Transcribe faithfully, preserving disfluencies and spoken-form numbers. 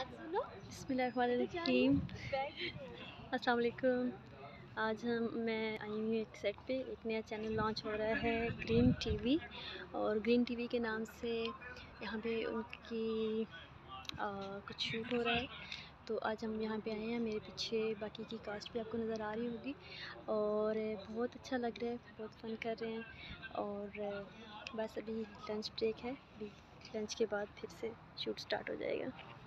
बिस्मिल्लाहिर्रहमानिर्रहीम। अस्सलाम वालेकुम। आज हम मैं आई हूँ एक सेट पे। एक नया चैनल लॉन्च हो रहा है, ग्रीन टीवी। और ग्रीन टीवी के नाम से यहाँ पे उनकी आ, कुछ शूट हो रहा है। तो आज हम यहाँ पे आए हैं। मेरे पीछे बाकी की कास्ट भी आपको नज़र आ रही होगी और बहुत अच्छा लग रहा है, बहुत फ़न कर रहे हैं। और बस अभी लंच ब्रेक है, अभी लंच के बाद फिर से शूट स्टार्ट हो जाएगा।